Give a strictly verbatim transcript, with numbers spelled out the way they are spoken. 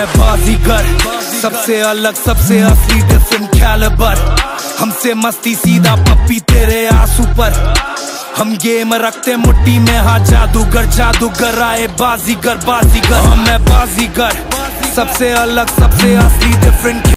है बाजीगर, सबसे अलग सबसे असली डिफरेंट कैलिबर। हमसे मस्ती सीधा पप्पी तेरे आंसू पर, हम गेम रखते मुट्ठी में, हाँ जादूगर जादूगर आए बाजीगर बाजीगर। हम है बाजीगर, सबसे अलग सबसे असली डिफरेंट